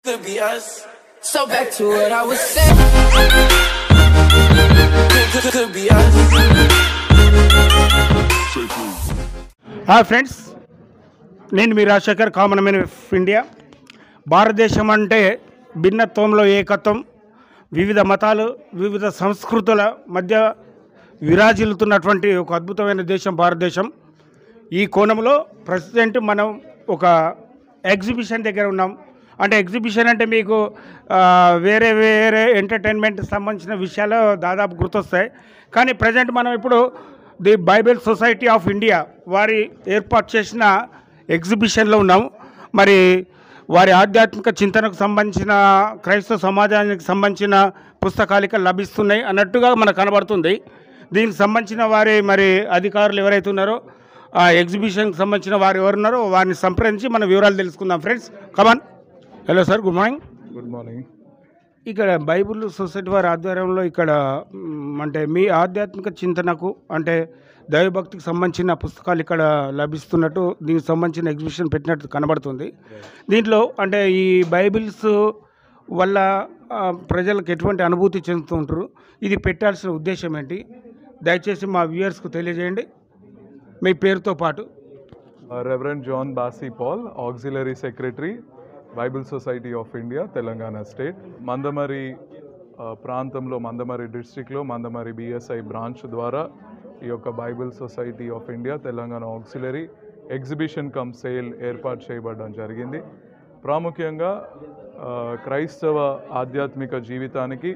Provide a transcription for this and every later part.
Could be us. So back to what I was saying. Could be us. Hi friends, నేను మీ Rajasekhar, common man of India. భారతదేశం అంటే భిన్నత్వంలో ఏకత్వం, వివిధ మతాలు, వివిధ సంస్కృతుల మధ్య విరాజిల్లుతున్నటువంటి ఒక అద్భుతమైన దేశం భారతదేశం. ఈ కోణంలో ప్రజెంట్ మనం ఒక ఎగ్జిబిషన్ దగ్గర ఉన్నాం. అంటే ఎగ్జిబిషన్ అంటే మీకు వేరే వేరే ఎంటర్టైన్మెంట్ సంబంధించిన విషయాలు దాదాపు గుర్తొస్తాయి. కానీ ప్రజెంట్ మనం ఇప్పుడు the Bible society of India వారి ఏర్పాటు చేసిన ఎగ్జిబిషన్లో ఉన్నాం. మరి వారి ఆధ్యాత్మిక చింతనకు సంబంధించిన, క్రైస్తవ సమాజానికి సంబంధించిన పుస్తకాలు ఇక్కడ లభిస్తున్నాయి అన్నట్టుగా మనకు కనబడుతుంది. దీనికి సంబంధించిన వారి మరి అధికారులు ఎవరైతే ఉన్నారో, ఆ ఎగ్జిబిషన్కి సంబంధించిన వారు ఎవరున్నారో వారిని సంప్రదించి మన వివరాలు తెలుసుకుందాం. Friends, come on. Hello sir, good morning. Good morning. ఇక్కడ బైబిల్ సొసైటీ వారి ఆధ్వర్యంలో ఇక్కడ అంటే మీ ఆధ్యాత్మిక చింతనకు అంటే దైవభక్తికి సంబంధించిన పుస్తకాలు ఇక్కడ లభిస్తున్నట్టు, దీనికి సంబంధించిన ఎగ్జిబిషన్ పెట్టినట్టు కనబడుతుంది. దీంట్లో అంటే ఈ బైబిల్స్ వల్ల ప్రజలకు ఎటువంటి అనుభూతి చెందుతుంటారు, ఇది పెట్టాల్సిన ఉద్దేశం ఏంటి, దయచేసి మా వ్యూయర్స్కు తెలియజేయండి మీ పేరుతో పాటు. Reverend John Basi Paul, auxiliary secretary, Bible society of India, Telangana state. Mandamarri ప్రాంతంలో, మందమరి డిస్ట్రిక్ట్లో మందమరి బిఎస్ఐ బ్రాంచ్ ద్వారా ఈ యొక్క Bible society of India Telangana auxiliary exhibition cum sale ఏర్పాటు చేయబడడం జరిగింది. ప్రాముఖ్యంగా క్రైస్తవ ఆధ్యాత్మిక జీవితానికి,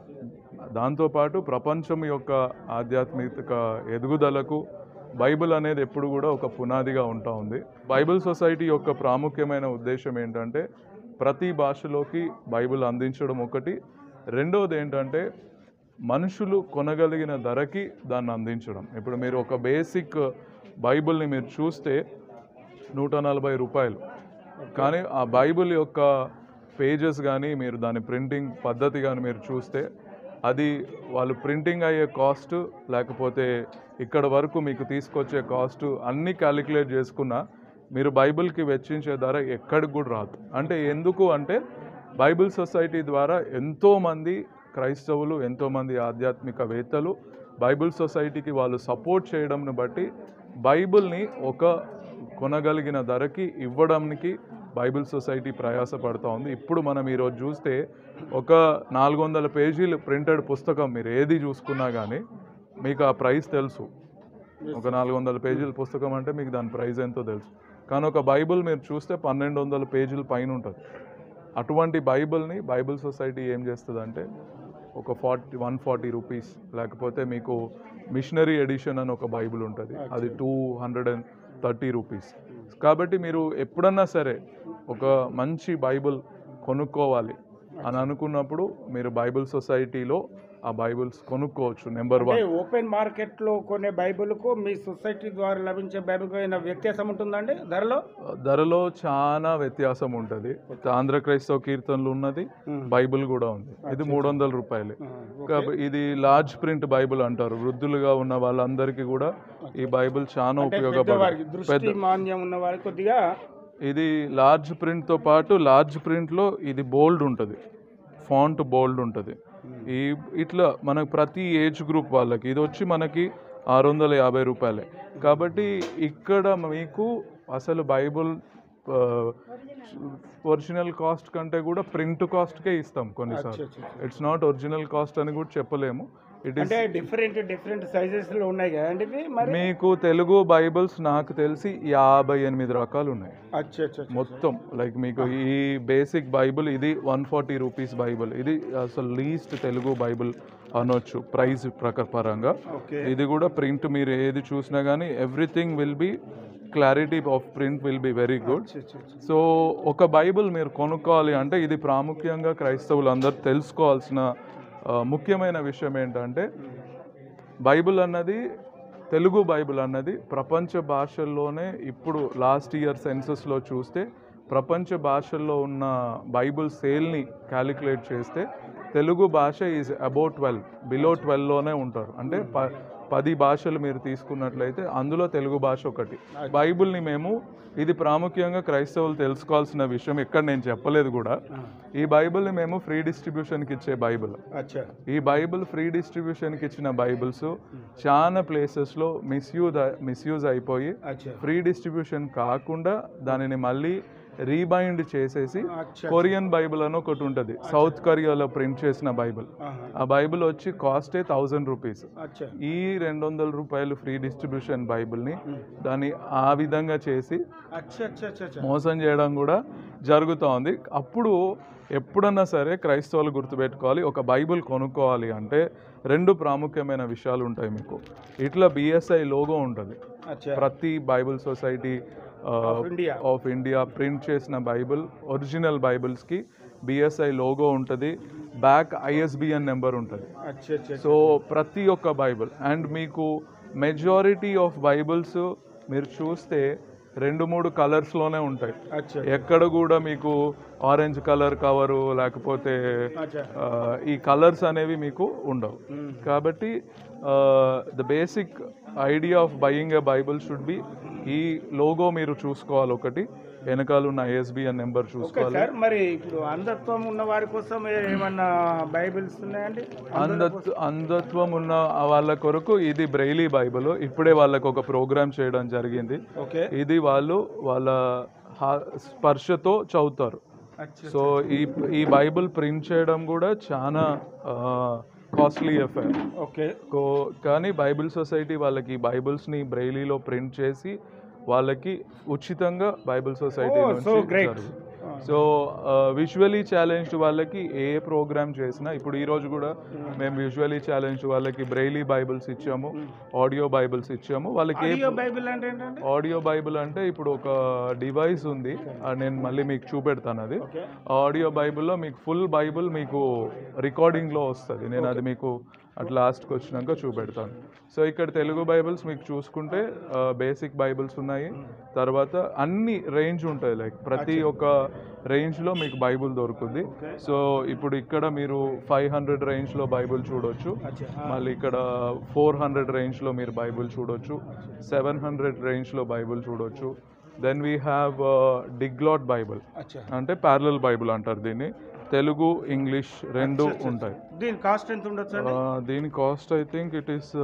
దాంతోపాటు ప్రపంచం యొక్క ఆధ్యాత్మిక ఎదుగుదలకు బైబిల్ అనేది ఎప్పుడు కూడా ఒక పునాదిగా ఉంటా ఉంది. బైబిల్ సొసైటీ యొక్క ప్రాముఖ్యమైన ఉద్దేశం ఏంటంటే ప్రతి భాషలోకి బైబిల్ అందించడం ఒకటి, రెండవది ఏంటంటే మనుషులు కొనగలిగిన ధరకి దాన్ని అందించడం. ఇప్పుడు మీరు ఒక బేసిక్ బైబిల్ని మీరు చూస్తే 140 రూపాయలు, కానీ ఆ బైబిల్ యొక్క పేజెస్ కానీ, మీరు దాని ప్రింటింగ్ పద్ధతి కానీ మీరు చూస్తే అది వాళ్ళు ప్రింటింగ్ అయ్యే కాస్ట్, లేకపోతే ఇక్కడ వరకు మీకు తీసుకొచ్చే కాస్ట్ అన్నీ క్యాలిక్యులేట్ చేసుకున్నా మీరు బైబిల్కి వెచ్చించే ధర ఎక్కడికి కూడా రాదు. అంటే ఎందుకు అంటే బైబిల్ సొసైటీ ద్వారా ఎంతోమంది క్రైస్తవులు, ఎంతోమంది ఆధ్యాత్మికవేత్తలు బైబిల్ సొసైటీకి వాళ్ళు సపోర్ట్ చేయడంను బట్టి బైబిల్ని ఒక కొనగలిగిన ధరకి ఇవ్వడానికి బైబిల్ సొసైటీ ప్రయాసపడుతూ ఉంది. ఇప్పుడు మనం ఈరోజు చూస్తే ఒక 400 పేజీలు ప్రింటెడ్ పుస్తకం మీరు ఏది చూసుకున్నా కానీ మీకు ఆ ప్రైస్ తెలుసు. ఒక 400 పేజీల పుస్తకం అంటే మీకు దాని ప్రైస్ ఎంతో తెలుసు. కానీ ఒక బైబిల్ మీరు చూస్తే 1200 పేజీల పైన ఉంటుంది. అటువంటి బైబిల్ని బైబిల్ సొసైటీ ఏం చేస్తుందంటే ఒక 140 రూపీస్, లేకపోతే మీకు మిషనరీ ఎడిషన్ అని ఒక బైబిల్ ఉంటుంది, అది 230 రూపీస్. కాబట్టి మీరు ఎప్పుడన్నా సరే ఒక మంచి బైబిల్ కొనుక్కోవాలి అని అనుకున్నప్పుడు మీరు బైబిల్ సొసైటీలో ఆ బైబిల్స్ కొనుక్కోవచ్చు. నెంబర్ 1. ఓపెన్ మార్కెట్లో కొనే బైబిల్కు మీ సొసైటీ ద్వారా లభించే బైబిల్కు అయినా వ్యత్యాసం ఉంటుందండి ధరలో చాలా వ్యత్యాసం ఉంటుంది. ఆంధ్ర క్రైస్తవ కీర్తనలు ఉన్నది, బైబిల్ కూడా ఉంది. ఇది 300 రూపాయలు. ఇది లార్జ్ ప్రింట్ బైబిల్ అంటారు. వృద్ధులుగా ఉన్న వాళ్ళందరికీ కూడా ఈ బైబిల్ చాలా ఉపయోగపడుతుంది. ఇది లార్జ్ ప్రింట్తో పాటు లార్జ్ ప్రింట్లో ఇది బోల్డ్ ఉంటుంది, ఫాంట్ బోల్డ్ ఉంటుంది. ఇట్లా మనకు ప్రతి ఏజ్ గ్రూప్ వాళ్ళకి ఇది వచ్చి మనకి 650 రూపాయలే. కాబట్టి ఇక్కడ మీకు అసలు బైబుల్ ఒరిజినల్ కాస్ట్ కంటే కూడా ప్రింట్ కాస్ట్కే ఇస్తాం కొన్నిసార్లు. ఇట్స్ నాట్ ఒరిజినల్ కాస్ట్ అని కూడా చెప్పలేము. ఇట్ ఈస్ డిఫరెంట్ సైజెస్లో ఉన్నాయి కదండి. మీకు తెలుగు బైబిల్స్ నాకు తెలిసి 58 రకాలు ఉన్నాయి మొత్తం. లైక్ మీకు ఈ బేసిక్ బైబిల్ ఇది 140 రూపీస్ బైబిల్. ఇది అసలు లీస్ట్ తెలుగు బైబిల్ అనొచ్చు ప్రైస్ పరంగా. ఇది కూడా ప్రింట్ మీరు ఏది చూసినా కానీ everything will be clarity of print will be very good. So ఒక బైబిల్ మీరు కొనుక్కోవాలి అంటే ఇది ప్రాముఖ్యంగా క్రైస్తవులు అందరూ తెలుసుకోవాల్సిన ముఖ్యమైన విషయం ఏంటంటే బైబిల్ అన్నది, తెలుగు బైబిల్ అన్నది ప్రపంచ భాషల్లోనే ఇప్పుడు లాస్ట్ ఇయర్ సెన్సస్లో చూస్తే ప్రపంచ భాషల్లో ఉన్న బైబిల్ సేల్ని క్యాలిక్యులేట్ చేస్తే తెలుగు భాష ఈజ్ అబౌట్ 12, బిలో 12లోనే ఉంటారు. అంటే 10 భాషలు మీరు తీసుకున్నట్లయితే అందులో తెలుగు భాష ఒకటి. బైబిల్ని మేము, ఇది ప్రాముఖ్యంగా క్రైస్తవులు తెలుసుకోవాల్సిన విషయం, ఎక్కడ నేను చెప్పలేదు కూడా, ఈ బైబిల్ని మేము ఫ్రీ డిస్ట్రిబ్యూషన్కి ఇచ్చే బైబిల్. ఈ బైబిల్ ఫ్రీ డిస్ట్రిబ్యూషన్కి ఇచ్చిన బైబిల్స్ చాలా ప్లేసెస్లో మిస్యూజ్ అయిపోయి ఫ్రీ డిస్ట్రిబ్యూషన్ కాకుండా దానిని మళ్ళీ రీబైండ్ చేసేసి కొరియన్ బైబిల్ అని ఒకటి ఉంటుంది, సౌత్ కొరియాలో ప్రింట్ చేసిన బైబిల్. ఆ బైబిల్ వచ్చి కాస్టే 1000 రూపీస్. ఈ 200 రూపాయలు ఫ్రీ డిస్ట్రిబ్యూషన్ బైబిల్ని దాన్ని ఆ విధంగా చేసి మోసం చేయడం కూడా జరుగుతూ ఉంది. అప్పుడు ఎప్పుడన్నా సరే క్రైస్తవులు గుర్తుపెట్టుకోవాలి, ఒక బైబిల్ కొనుక్కోవాలి అంటే 2 ప్రాముఖ్యమైన విషయాలు ఉంటాయి మీకు. ఇట్లా BSI లోగో ఉంటుంది ప్రతి Bible society of India print చేసిన బైబిల్, ఒరిజినల్ బైబిల్స్కి BSI లోగో ఉంటుంది, బ్యాక్ ISBN నెంబర్ ఉంటుంది. సో ప్రతి ఒక్క బైబిల్, అండ్ మీకు మెజారిటీ ఆఫ్ బైబిల్స్ మీరు చూస్తే 2-3 కలర్స్లోనే ఉంటాయి. ఎక్కడ కూడా మీకు ఆరెంజ్ కలర్ కవరు లేకపోతే ఈ కలర్స్ అనేవి మీకు ఉండవు. కాబట్టి the basic idea of buying a Bible should be, ఈ లోగో మీరు చూసుకోవాలి, ఒకటి వెనకాల ఉన్న ISBN నెంబర్ చూసుకోవాలి. మరి ఇప్పుడు అంధత్వం ఉన్న వారి కోసం ఏమన్నా బైబిల్స్ ఉన్నాయండి? అంధత్వం ఉన్న వాళ్ళ కొరకు ఇది బ్రెయిలీ బైబిల్. ఇప్పుడే వాళ్ళకు ఒక ప్రోగ్రామ్ చేయడం జరిగింది. ఇది వాళ్ళు వాళ్ళ స్పర్శతో చదువుతారు. సో ఈ బైబిల్ ప్రింట్ చేయడం కూడా చాలా కాస్ట్లీ అఫైర్. కానీ బైబిల్ సొసైటీ వాళ్ళకి బైబిల్స్ని బ్రెయిలీలో ప్రింట్ చేసి వాళ్ళకి ఉచితంగా బైబిల్ సొసైటీ నుంచి. సో విజువలీ ఛాలెంజ్డ్ వాళ్ళకి ఏ ప్రోగ్రామ్ చేసినా, ఇప్పుడు ఈరోజు కూడా మేము విజువలీ ఛాలెంజ్డ్ వాళ్ళకి బ్రెయిలీ బైబిల్స్ ఇచ్చాము, ఆడియో బైబిల్స్ ఇచ్చాము. వాళ్ళకి ఆడియో బైబిల్ అంటే ఇప్పుడు ఒక డివైస్ ఉంది, నేను మళ్ళీ మీకు చూపెడతాను. అది ఆడియో బైబిల్లో మీకు ఫుల్ బైబిల్ మీకు రికార్డింగ్లో వస్తుంది. నేను అది మీకు అట్లా లాస్ట్కి వచ్చినాక చూపెడతాను. సో ఇక్కడ తెలుగు బైబిల్స్ మీకు చూసుకుంటే బేసిక్ బైబిల్స్ ఉన్నాయి, తర్వాత అన్ని రేంజ్ ఉంటుంది, లైక్ ప్రతి ఒక్క రేంజ్లో మీకు బైబిల్ దొరుకుతుంది. సో ఇప్పుడు ఇక్కడ మీరు 500 రేంజ్లో బైబిల్ చూడొచ్చు, మళ్ళీ ఇక్కడ 400 రేంజ్లో మీరు బైబిల్ చూడొచ్చు, 700 రేంజ్లో బైబిల్ చూడొచ్చు. Then we have diglot Bible, అంటే ప్యారలల్ బైబిల్ అంటారు దీన్ని. తెలుగు ఇంగ్లీష్ 2 ఉంటాయి. దీని కాస్ట్ ఎంత ఉండొచ్చు? దీని cost I think it is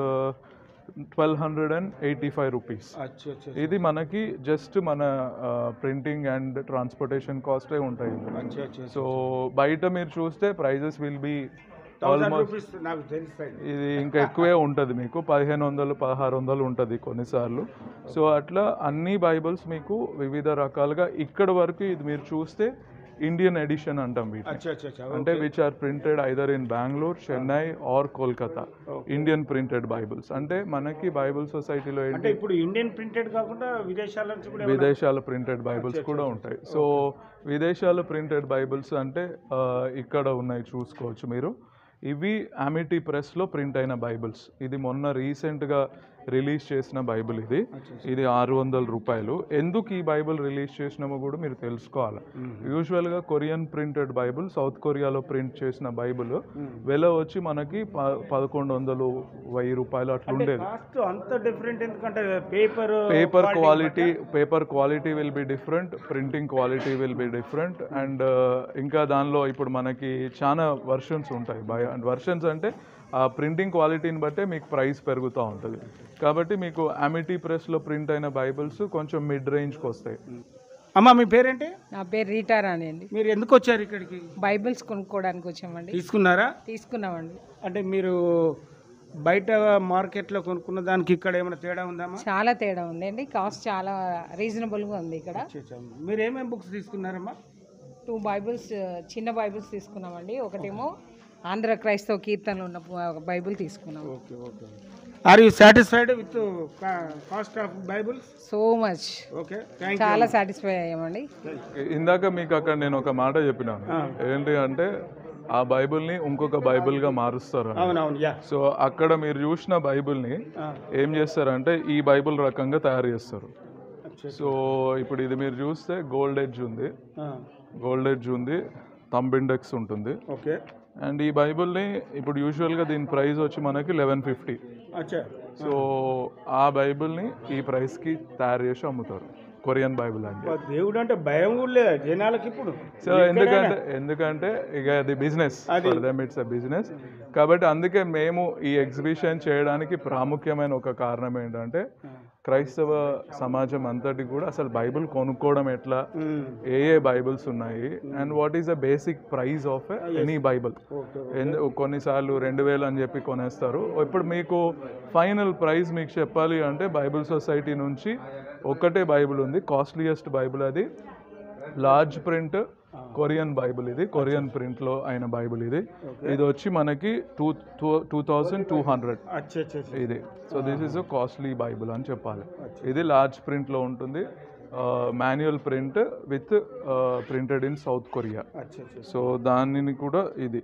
1285 rupees. ఇది మనకి జస్ట్ మన ప్రింటింగ్ అండ్ ట్రాన్స్పోర్టేషన్ కాస్టే ఉంటాయి. సో బయట మీరు చూస్తే ప్రైజెస్ విల్ బి ఆల్మోస్ట్, ఇది ఇంకా ఎక్కువే ఉంటుంది, మీకు 1500-1600 ఉంటుంది కొన్నిసార్లు. సో అట్లా అన్ని బైబిల్స్ మీకు వివిధ రకాలుగా. ఇక్కడ వరకు ఇది మీరు చూస్తే ఇండియన్ ఎడిషన్ అంటాం వీటిని, అంటే which are printed either in Bengaluru, Chennai or Kolkata. Indian printed Bibles అంటే మనకి బైబిల్ సొసైటీలో ఏంటి, ఇప్పుడు ఇండియన్ ప్రింటెడ్ కాకుండా విదేశాల ప్రింటెడ్ బైబిల్స్ కూడా ఉంటాయి. సో విదేశాల ప్రింటెడ్ బైబిల్స్ అంటే ఇక్కడ ఉన్నాయి, చూసుకోవచ్చు మీరు. ఇవి అమిటీ ప్రెస్లో ప్రింట్ అయిన బైబిల్స్. ఇది మొన్న రీసెంట్గా రిలీజ్ చేసిన బైబిల్. ఇది 600 రూపాయలు. ఎందుకు ఈ బైబిల్ రిలీజ్ చేసినామో కూడా మీరు తెలుసుకోవాలి. యూజువల్గా కొరియన్ ప్రింటెడ్ బైబిల్, సౌత్ కొరియాలో ప్రింట్ చేసిన బైబిల్ వెల వచ్చి మనకి 1100-1000 రూపాయలు అట్లా ఉండేది. Paper quality will be different, printing quality will be different, and ఇంకా దానిలో ఇప్పుడు మనకి చాలా వర్షన్స్ ఉంటాయి. వర్షన్స్ అంటే ఆ ప్రింటింగ్ క్వాలిటీని బట్టే మీకు ప్రైస్ పెరుగుతూ ఉంటుంది. కాబట్టి మీకు అమిటీ ప్రెస్లో ప్రింట్ అయిన బైబిల్స్ కొంచెం మిడ్ రేంజ్కి వస్తాయి. అమ్మ మీ పేరేంటి? నా పేరు రీటా రాణి అండి. మీరు ఎందుకు వచ్చారు ఇక్కడికి? బైబిల్స్ కొనుక్కోవడానికి వచ్చామండి. తీసుకున్నామండి. అంటే మీరు బయట మార్కెట్లో కొనుక్కున్న దానికి ఇక్కడ ఏమైనా తేడా ఉందమ్మా? చాలా తేడా ఉందండి. కాస్ట్ చాలా రీజనబుల్గా ఉంది ఇక్కడ. మీరు ఏమేమి బుక్స్ తీసుకున్నారమ్మా? 2 బైబిల్స్, చిన్న బైబిల్స్ తీసుకున్నామండి. ఒకటేమో ఆంధ్ర క్రైస్తవ కీర్తనలు ఉన్న బైబిల్ తీసుకున్నాం. Are you satisfied with cost of Bibles? So much. Okay, చాలా సాటిస్ఫై అయ్యామండి. ఇందాక మీకు అక్కడ నేను ఒక మాట చెప్పినాను, ఏంటి అంటే ఆ బైబిల్ని ఇంకొక బైబిల్గా మారుస్తారు. సో అక్కడ మీరు చూసిన బైబిల్ని ఏం చేస్తారంటే ఈ బైబిల్ రకంగా తయారు చేస్తారు. సో ఇప్పుడు ఇది మీరు చూస్తే గోల్డ్ ఎడ్జ్ ఉంది, థంబ్ ఇండెక్స్ ఉంటుంది, అండ్ ఈ బైబుల్ని ఇప్పుడు యూజువల్గా దీని ప్రైస్ వచ్చి మనకి 1150. అచ్చా. సో ఆ బైబుల్ని ఈ ప్రైస్కి తయారు చేసి అమ్ముతారు. కొరియన్ బైబుల్ అండి. దేవుడు అంటే భయం కూడా లేదా జనాలకి ఇప్పుడు? సో ఎందుకంటే ఇక అది business, for them it's a business. కాబట్టి అందుకే మేము ఈ ఎగ్జిబిషన్ చేయడానికి ప్రాముఖ్యమైన ఒక కారణం ఏంటంటే క్రైస్తవ సమాజం అంతటి కూడా అసలు బైబుల్ కొనుక్కోవడం ఎట్లా, ఏ బైబుల్స్ ఉన్నాయి, and what is the basic price of any Bible. కొన్నిసార్లు 2000 అని చెప్పి కొనేస్తారు. ఇప్పుడు మీకు ఫైనల్ ప్రైస్ మీకు చెప్పాలి అంటే బైబుల్ సొసైటీ నుంచి ఒక్కటే బైబుల్ ఉంది, కాస్ట్లీయెస్ట్ బైబుల్, అది లార్జ్ ప్రింట్ కొరియన్ బైబుల్. ఇది కొరియన్ ప్రింట్లో అయిన బైబుల్. ఇది వచ్చి మనకి 2200 ఇది. So this is costly Bible అని చెప్పాలి. ఇది లార్జ్ ప్రింట్లో ఉంటుంది, manual print with printed in south Korea. So దానిని కూడా ఇది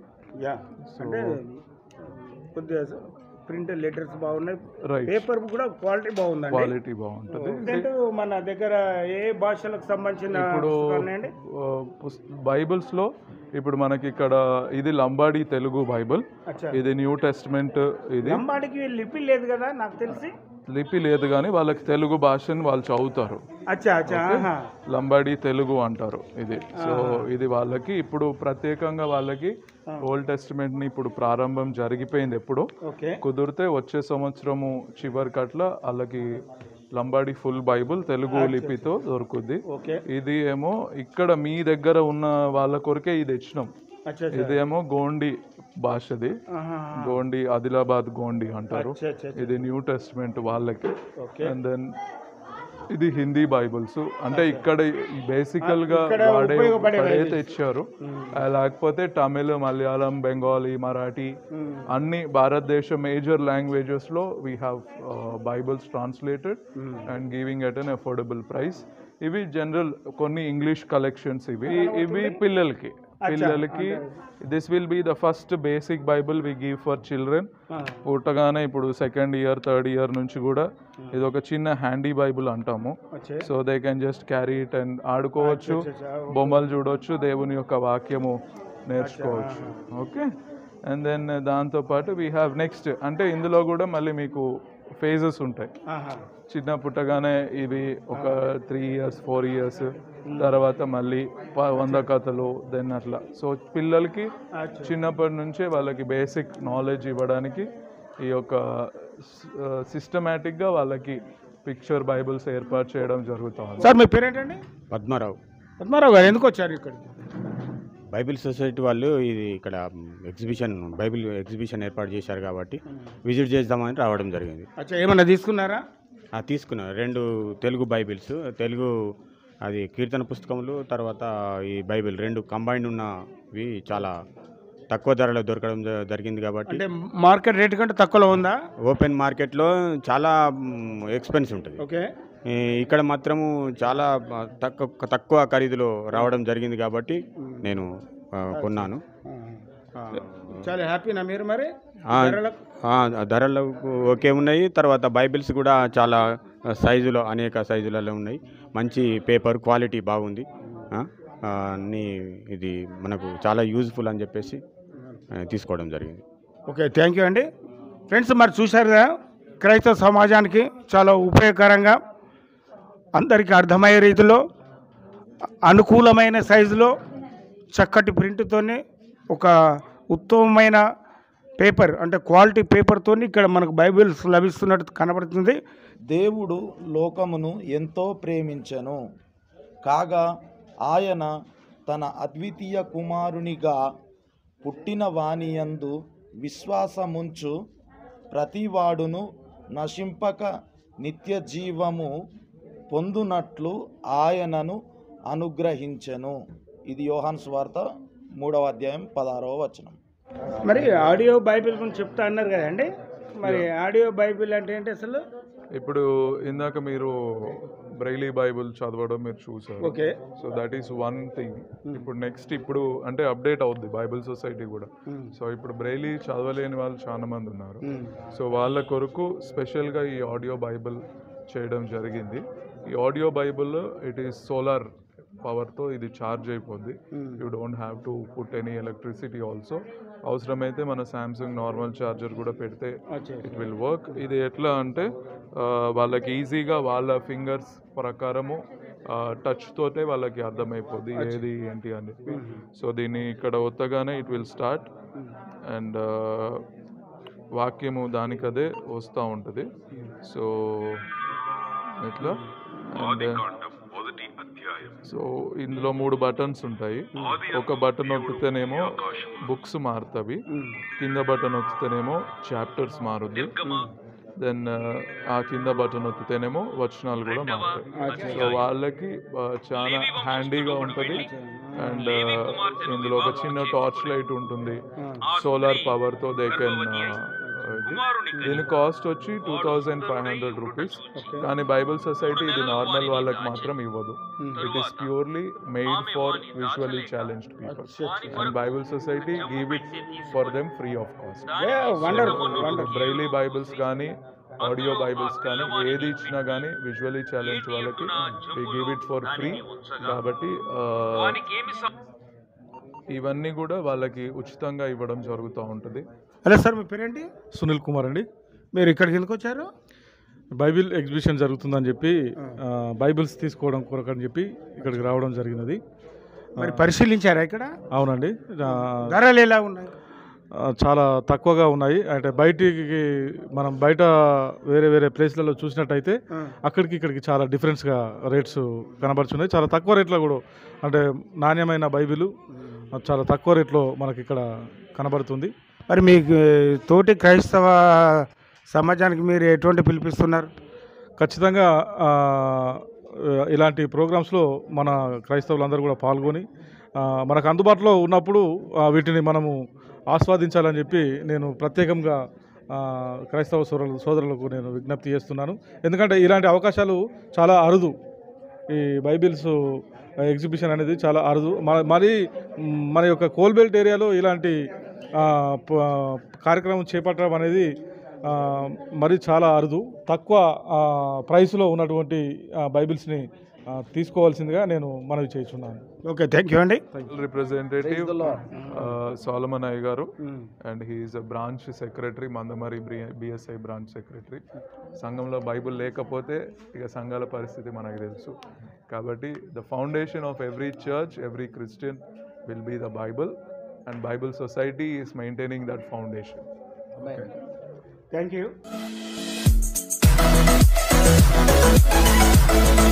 ప్రింటెడ్ లెటర్స్ బాగున్నాయి, పేపర్ కూడా క్వాలిటీ బాగుంది, క్వాలిటీ బాగుంటుంది. మన దగ్గర ఏ భాషలకు సంబంధించిన ఇప్పుడు బైబుల్స్ లో ఇప్పుడు మనకి ఇక్కడ ఇది లంబాడి తెలుగు బైబుల్, ఇది న్యూ టెస్ట్మెంట్. ఇది లంబాడికి లిపి లేదు కదా నాకు తెలిసి, లిపి లేదు కానీ వాళ్ళకి తెలుగు భాషని వాళ్ళు చదువుతారు. లంబాడి తెలుగు అంటారు ఇది. సో ఇది వాళ్ళకి ఇప్పుడు ప్రత్యేకంగా వాళ్ళకి ఓల్డ్ టెస్టిమెంట్ ని ఇప్పుడు ప్రారంభం జరిగిపోయింది. ఎప్పుడు కుదిరితే వచ్చే సంవత్సరము చివరికట్ల వాళ్ళకి లంబాడి ఫుల్ బైబుల్ తెలుగు లిపితో దొరుకుద్ది. ఇది ఏమో ఇక్కడ మీ దగ్గర ఉన్న వాళ్ళ కొరకే ఇది ఇచ్చినాం. ఇదేమో గోండి భాషది, గోండి ఆదిలాబాద్ గోండి అంటారు. ఇది న్యూ టెస్ట్మెంట్ వాళ్ళకి. అండ్ దెన్ ఇది హిందీ బైబుల్స్, అంటే ఇక్కడ బేసికల్ గా వాడే ఇచ్చారు. లేకపోతే తమిళ్, మలయాళం, బెంగాలీ, మరాఠీ అన్ని భారతదేశ మేజర్ లాంగ్వేజెస్ లో we have Bibles translated and giving at an affordable price. ఇవి జనరల్ కొన్ని ఇంగ్లీష్ కలెక్షన్స్. ఇవి పిల్లలకి this will be the first basic Bible we give for children. పుట్టగానే ఇప్పుడు 2nd ఇయర్ 3rd ఇయర్ నుంచి కూడా ఇది ఒక చిన్న హ్యాండీ బైబుల్ అంటాము. So they can just carry it and ఆడుకోవచ్చు, బొమ్మలు చూడవచ్చు, దేవుని యొక్క వాక్యము నేర్చుకోవచ్చు. ఓకే. అండ్ దెన్ దాంతోపాటు వీ హ్యావ్ నెక్స్ట్, అంటే ఇందులో కూడా మళ్ళీ మీకు ఫేజెస్ ఉంటాయి. చిన్న పుట్టగానే ఇవి ఒక 3 ఇయర్స్ 4 ఇయర్స్ తర్వాత మళ్ళీ 100 కథలు, దెన్ అట్లా. సో పిల్లలకి చిన్నప్పటి నుంచే వాళ్ళకి బేసిక్ నాలెడ్జ్ ఇవ్వడానికి ఈ యొక్క సిస్టమేటిక్గా వాళ్ళకి పిక్చర్ బైబుల్స్ ఏర్పాటు చేయడం జరుగుతుంది. సార్ మీ పేరేంటండి? పద్మారావు గారు ఎందుకు వచ్చారు ఇక్కడ? బైబిల్ సొసైటీ వాళ్ళు ఇది ఇక్కడ బైబిల్ ఎగ్జిబిషన్ ఏర్పాటు చేశారు కాబట్టి విజిట్ చేద్దామని రావడం జరిగింది. అచ్చా, ఏమన్నా తీసుకున్నారా? తీసుకున్నాను. 2 తెలుగు బైబిల్స్, తెలుగు అది కీర్తన పుస్తకములు, తర్వాత ఈ బైబిల్ 2 కంబైండ్ ఉన్నవి చాలా తక్కువ ధరలో దొరకడం జరిగింది. కాబట్టి అంటే మార్కెట్ రేట్ కంటే తక్కువలో ఉందా? ఓపెన్ మార్కెట్లో చాలా ఎక్స్పెన్సివ్ ఉంటుంది. ఓకే. ఇక్కడ మాత్రము చాలా తక్కువ ఖరీదులో రావడం జరిగింది కాబట్టి నేను కొన్నాను. చాలా హ్యాపీనా మీరు? మరి ధరలు ఓకే ఉన్నాయి. తర్వాత బైబిల్స్ కూడా చాలా సైజులో, అనేక సైజులలో ఉన్నాయి. మంచి పేపర్ క్వాలిటీ బాగుంది. అన్నీ ఇది మనకు చాలా యూజ్ఫుల్ అని చెప్పేసి తీసుకోవడం జరిగింది. ఓకే, థ్యాంక్ యూ అండి. ఫ్రెండ్స్, మరి చూశారు కదా, క్రైస్తవ సమాజానికి చాలా ఉపయోగకరంగా, అందరికీ అర్థమయ్యే రీతిలో, అనుకూలమైన సైజులో, చక్కటి ప్రింట్తోనే, ఒక ఉత్తమమైన పేపర్ అంటే క్వాలిటీ పేపర్తో ఇక్కడ మనకు బైబిల్స్ లభిస్తున్నట్టు కనబడుతుంది. దేవుడు లోకమును ఎంతో ప్రేమించెను, కాగా ఆయన తన అద్వితీయ కుమారునిగా పుట్టిన వానియందు విశ్వాసముంచు ప్రతివాడును నశింపక నిత్య జీవము పొందునట్లు ఆయనను అనుగ్రహించెను. ఇది యోహాను సువార్త 3వ అధ్యాయం 16వ వచనం. మరి ఆడియో బైబిల్ గురించి చెప్తా అన్నారు కదండి, మరి ఆడియో బైబిల్ అంటే ఏంటి అసలు? ఇప్పుడు ఇందాక మీరు బ్రైలీ బైబుల్ చదవడం మీరు చూసారు. Okay. So that is one thing. ఇప్పుడు నెక్స్ట్ ఇప్పుడు అంటే అప్డేట్ అవుద్ది బైబిల్ సొసైటీ కూడా. సో ఇప్పుడు బ్రైలీ చదవలేని వాళ్ళు చాలా మంది ఉన్నారు. సో వాళ్ళ కొరకు స్పెషల్గా ఈ ఆడియో బైబిల్ చేయడం జరిగింది. ఈ audio Bible it is solar పవర్తో ఇది ఛార్జ్ అయిపోద్ది. You don't have to put any electricity also. అవసరమైతే మన శాంసంగ్ నార్మల్ ఛార్జర్ కూడా పెడితే ఇట్ విల్ వర్క్. ఇది ఎట్లా అంటే వాళ్ళకి ఈజీగా వాళ్ళ ఫింగర్స్ ప్రకారము టచ్ తోటే వాళ్ళకి అర్థమైపోద్ది ఏది ఏంటి అని చెప్పి. సో దీన్ని ఇక్కడ ఒత్తగానే ఇట్ విల్ స్టార్ట్ అండ్ వాక్యము దానికదే వస్తూ ఉంటుంది. సో ఇట్లా అండ్ సో ఇందులో 3 బటన్స్ ఉంటాయి. ఒక బటన్ నొక్కితేనేమో బుక్స్ మారుతాయి, కింద బటన్ నొక్కితేనేమో చాప్టర్స్ మారుద్ది, దెన్ ఆ కింద బటన్ నొక్కితేనేమో వచనాలు కూడా మారుతాయి. సో వాళ్ళకి చాలా హ్యాండీగా ఉంటుంది. అండ్ ఇందులో ఒక చిన్న టార్చ్ లైట్ ఉంటుంది, సోలార్ పవర్తో దే కెన్. దీని కాస్ట్ వచ్చి 2500 రూపీస్. కానీ బైబిల్ సొసైటీ ఇది నార్మల్ వాళ్ళకి మాత్రం ఇవ్వదు. It is purely made for visually challenged people and Bible society give it for them free of cost. Braille Bibles కానీ ఆడియో బైబిల్స్ కానీ ఏది ఇచ్చినా కానీ విజువల్లీ ఛాలెంజ్ వాళ్ళకి we give it for free. కాబట్టి ఇవన్నీ కూడా వాళ్ళకి ఉచితంగా ఇవ్వడం జరుగుతూ ఉంటుంది. హలో సార్, మీ పేరేంటి? సునీల్ కుమార్ అండి. మీరు ఇక్కడికి ఎందుకు వచ్చారు? బైబిల్ ఎగ్జిబిషన్ జరుగుతుందని చెప్పి బైబిల్స్ తీసుకోవడం కొరకని చెప్పి ఇక్కడికి రావడం జరిగినది. మరి పరిశీలించారా ఇక్కడ? అవునండి. ధరలు ఎలా ఉన్నాయి? చాలా తక్కువగా ఉన్నాయి. అంటే బయటికి మనం బయట వేరే వేరే ప్లేస్లలో చూసినట్టయితే అక్కడికి ఇక్కడికి చాలా డిఫరెన్స్గా రేట్స్ కనబడుతున్నాయి. చాలా తక్కువ రేట్లో కూడా, అంటే నాణ్యమైన బైబిల్ చాలా తక్కువ రేట్లో మనకి ఇక్కడ కనబడుతుంది. మరి మీకు తోటి క్రైస్తవ సమాజానికి మీరు ఎటువంటి పిలిపిస్తున్నారు? ఖచ్చితంగా ఇలాంటి ప్రోగ్రామ్స్లో మన క్రైస్తవులందరూ కూడా పాల్గొని మనకు అందుబాటులో ఉన్నప్పుడు వీటిని మనము ఆస్వాదించాలని చెప్పి నేను ప్రత్యేకంగా క్రైస్తవ సోదరులకు నేను విజ్ఞప్తి చేస్తున్నాను. ఎందుకంటే ఇలాంటి అవకాశాలు చాలా అరుదు. ఈ బైబిల్స్ ఎగ్జిబిషన్ అనేది చాలా అరుదు. మరి మన యొక్క కోల్బెల్ట్ ఏరియాలో ఇలాంటి కార్యక్రమం చేపట్టడం అనేది మరి చాలా అరుదు. తక్కువ ప్రైస్లో ఉన్నటువంటి బైబిల్స్ని తీసుకోవాల్సిందిగా నేను మనవి చేస్తున్నాను. ఓకే, థ్యాంక్ యూ అండి. రిప్రజెంటేటివ్ సోలమన్ అయ్య గారు and he is a branch secretary, Mandamarri BSI branch secretary. సంఘంలో బైబిల్ లేకపోతే ఇక సంఘాల పరిస్థితి మనకు తెలుసు. కాబట్టి the foundation of every church, every Christian will be the Bible and Bible Society is maintaining that foundation. Amen. Thank you.